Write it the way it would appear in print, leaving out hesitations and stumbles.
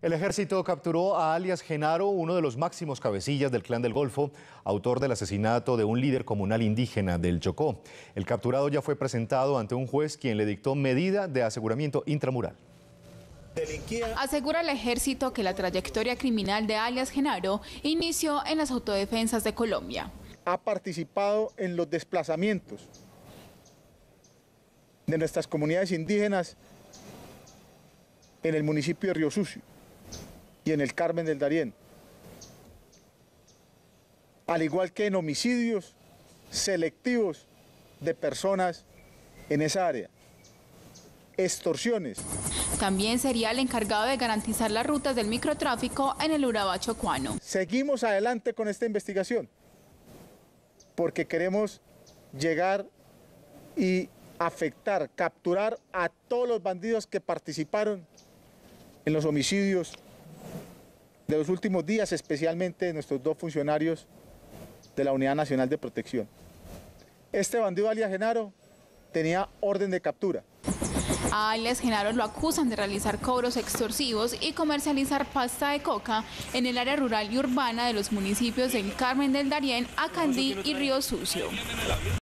El ejército capturó a alias Genaro, uno de los máximos cabecillas del Clan del Golfo, autor del asesinato de un líder comunal indígena del Chocó. El capturado ya fue presentado ante un juez quien le dictó medida de aseguramiento intramural. Asegura el ejército que la trayectoria criminal de alias Genaro inició en las autodefensas de Colombia. Ha participado en los desplazamientos de nuestras comunidades indígenas en el municipio de Río Sucio y en el Carmen del Darién, al igual que en homicidios selectivos de personas en esa área, extorsiones. También sería el encargado de garantizar las rutas del microtráfico en el Urabá chocuano. Seguimos adelante con esta investigación porque queremos llegar y afectar, capturar a todos los bandidos que participaron en los homicidios de los últimos días, especialmente de nuestros dos funcionarios de la Unidad Nacional de Protección. Este bandido alias Genaro tenía orden de captura. A alias Genaro lo acusan de realizar cobros extorsivos y comercializar pasta de coca en el área rural y urbana de los municipios del Carmen del Darién, Acandí y Río Sucio.